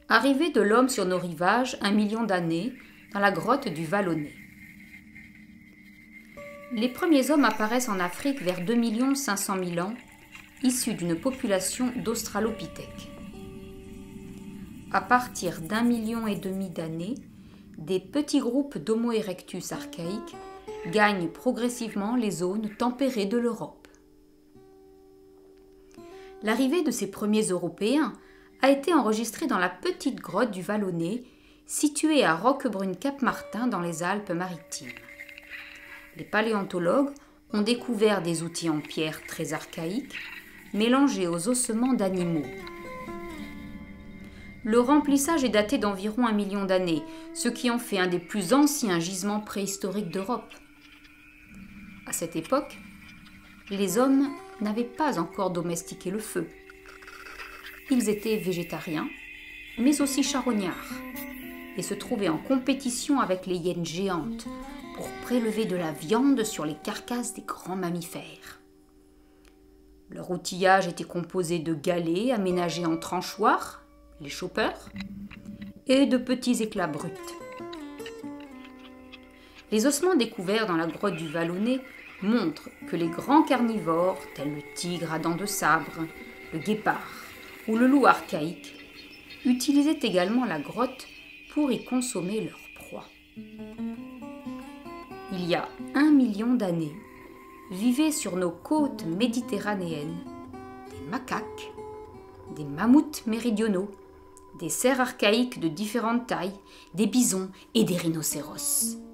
Arrivée de l'homme sur nos rivages 1 million d'années dans la grotte du Vallonné. Les premiers hommes apparaissent en Afrique vers 2 500 000 ans, issus d'une population d'Australopithèques. À partir d'1,5 million d'années, des petits groupes d'Homo erectus archaïques gagnent progressivement les zones tempérées de l'Europe. L'arrivée de ces premiers Européens a été enregistrée dans la petite grotte du Vallonné, située à Roquebrune-Cap-Martin dans les Alpes-Maritimes. Les paléontologues ont découvert des outils en pierre très archaïques, mélangés aux ossements d'animaux. Le remplissage est daté d'environ 1 million d'années, ce qui en fait un des plus anciens gisements préhistoriques d'Europe. À cette époque, les hommes n'avaient pas encore domestiqué le feu. Ils étaient végétariens, mais aussi charognards, et se trouvaient en compétition avec les hyènes géantes pour prélever de la viande sur les carcasses des grands mammifères. Leur outillage était composé de galets aménagés en tranchoirs, les choppers, et de petits éclats bruts. Les ossements découverts dans la grotte du Vallonné montrent que les grands carnivores, tels le tigre à dents de sabre, le guépard ou le loup archaïque, utilisaient également la grotte pour y consommer leur proie. Il y a 1 million d'années, vivaient sur nos côtes méditerranéennes des macaques, des mammouths méridionaux, des cerfs archaïques de différentes tailles, des bisons et des rhinocéros.